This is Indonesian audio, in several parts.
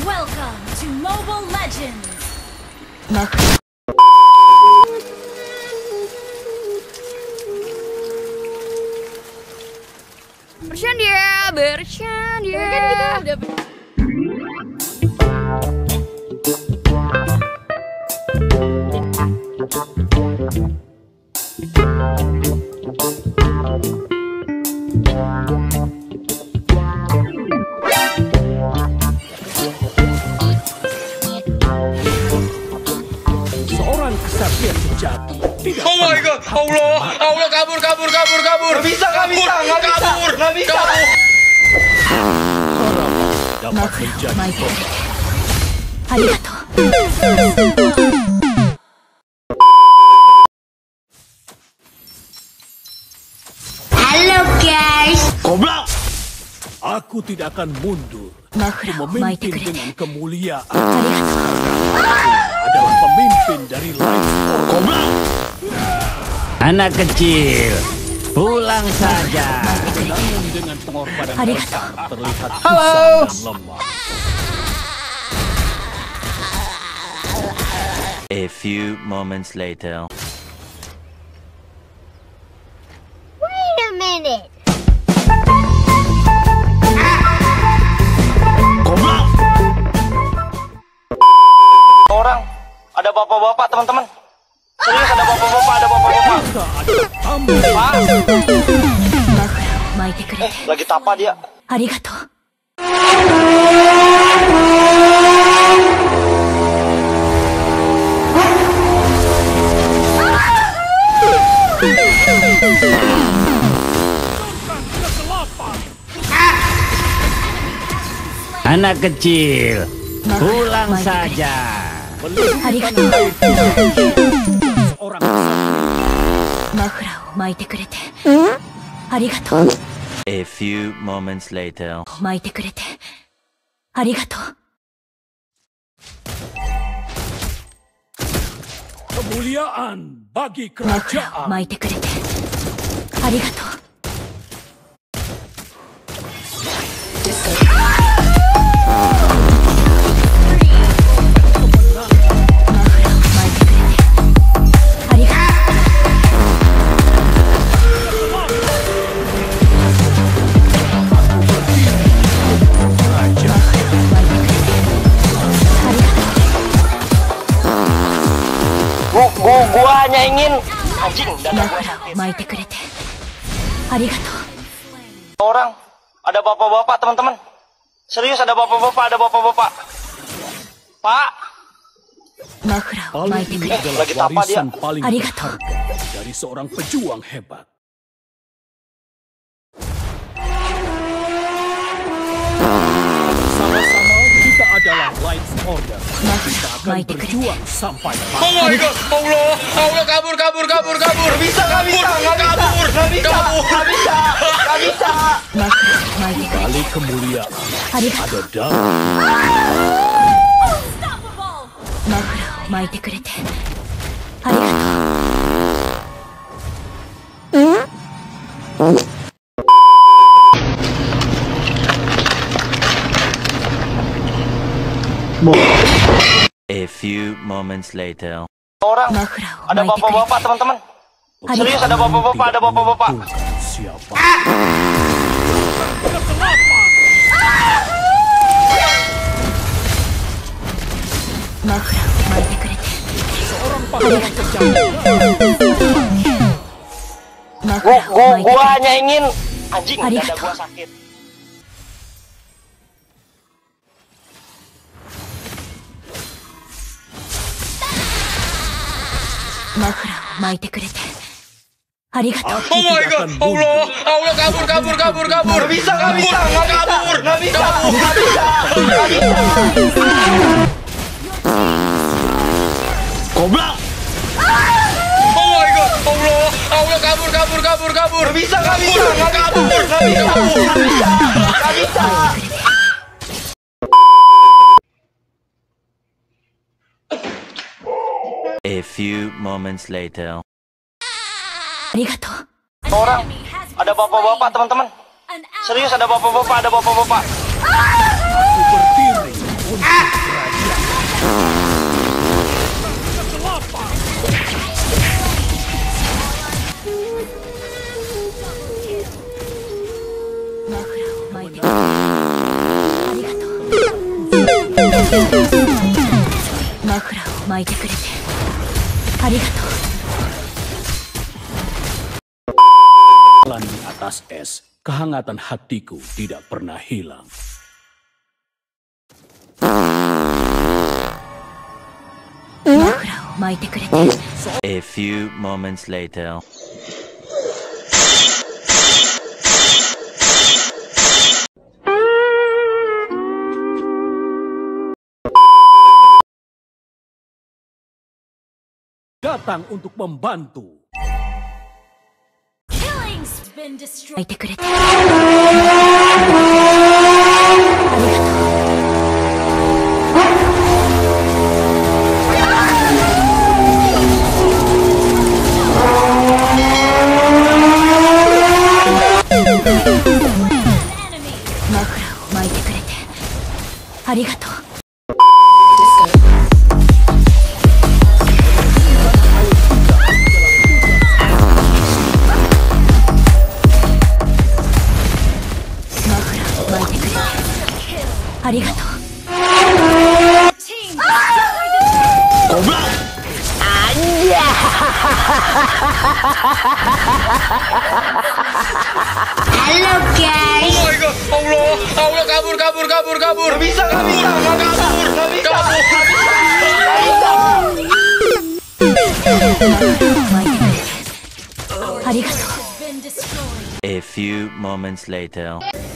Welcome to Mobile Legends. Bercanda. Kan kita udah seorang kesatria sejati. Oh my god, Allah kabur. Gak bisa. Dapat menjadi Halo guys. Goblok! Aku tidak akan mundur. Aku memimpin dengan kemuliaan. Aku adalah pemimpin dari Light Order. Goblok! Anak kecil, pulang saja. Namun dengan pengorbanan mereka terlihat Halo. susah dan lemah. A few moments later. Wait a minute. Goblok! Orang ada bapak-bapak teman-teman. Serius ada bapak-bapak. Kita adalah tamu. Lagi tapa dia. Anak kecil, pulang saja. Seorang A few moments later. kemuliaan bagi kerajaan. Gua hanya ingin anjing dada gua sakit. Orang ada bapak-bapak teman-teman. Serius ada bapak-bapak. Pak. Paling ini adalah lagi tapa dia. warisan paling berharga dari seorang pejuang hebat. Sama-sama kita adalah Light Order. Kita akan berjuang sampai Oh my god, Allah kabur. Gak bisa. kali kemuliaan ada dalam A few moments later. Orang ada bapak-bapak teman-teman. Serius ada bapak-bapak. Siapa? Seorang pahlawan kejagung. Gua hanya ingin anjing dada gua sakit. Oh my god, Allah kabur. Gak bisa. Goblok! Oh my god, Allah kabur. Gak bisa. A few moments later. Orang ada bapak-bapak teman-teman. Serius ada bapak-bapak. Aku berdiri untuk マフラーを巻いてくれてありがとう。 Jalan di atas es, kehangatan hatiku tidak pernah hilang. A few moments later. Datang untuk membantu. Killing's been destroyed. Halo guys. Oh my god, Allah kabur. Gak bisa. A few moments later.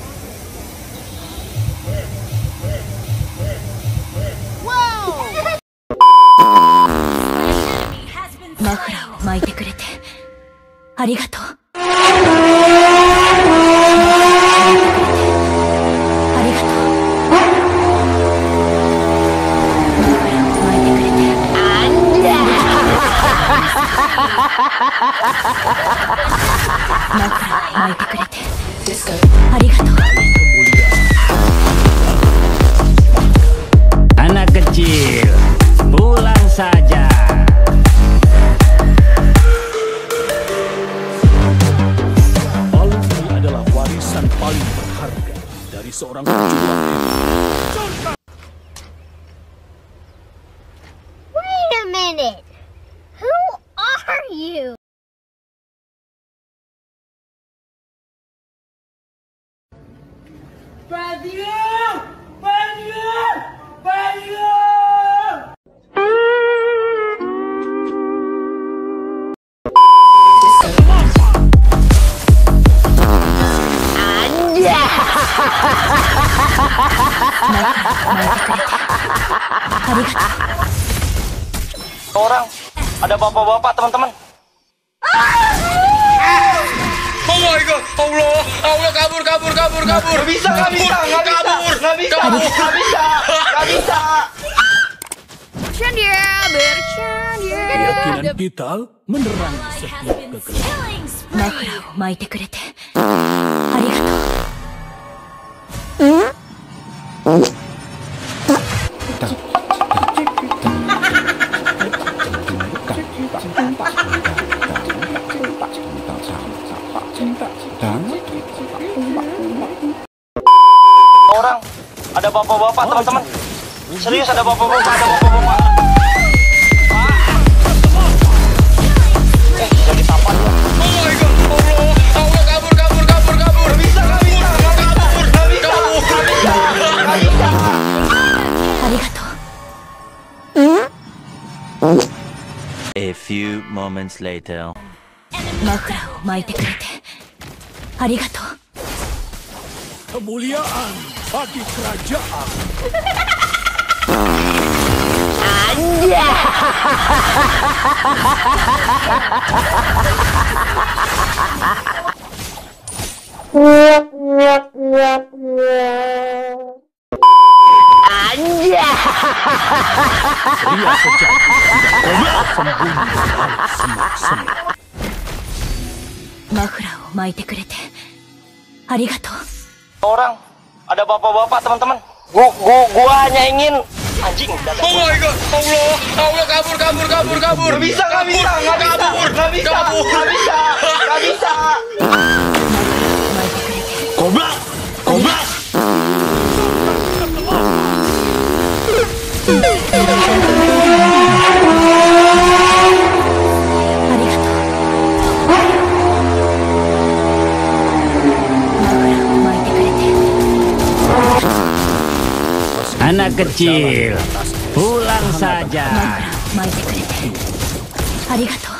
Anak kecil, pulang saja. Palu ini adalah warisan paling berharga dari seorang pejuang. Wait a minute. Who are you? Orang, ada bapak-bapak teman-teman. Oh my god, Allah kabur. Gak bisa. Bercanda. Keyakinan kita menerangi setiap kegelapan. Orang, ada bapak-bapak teman-teman. Serius ada bapak-bapak. Jadi sampah dia. Oh my god, Allah kabur. Gak bisa. A few moments later. Kemuliaan bagi kerajaan. Pria sejati tidak sembunyi balik semak-semak. Orang, ada bapak-bapak teman-teman. Gua hanya ingin anjing. Oh my god, Allah kabur. Gak bisa. Kobra. Anak kecil, pulang saja. 枕を巻いてくれてありがとう。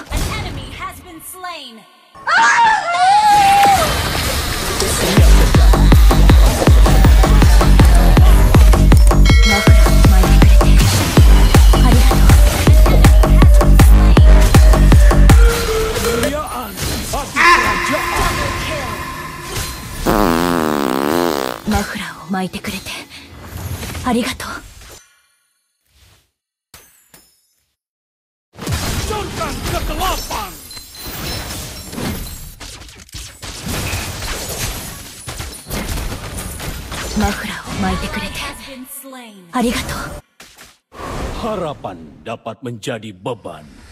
マフラーを巻いてくれてありがとう。 Surkan kegelapan. Mafulahを巻いてくれてありがとう。 Harapan dapat menjadi beban.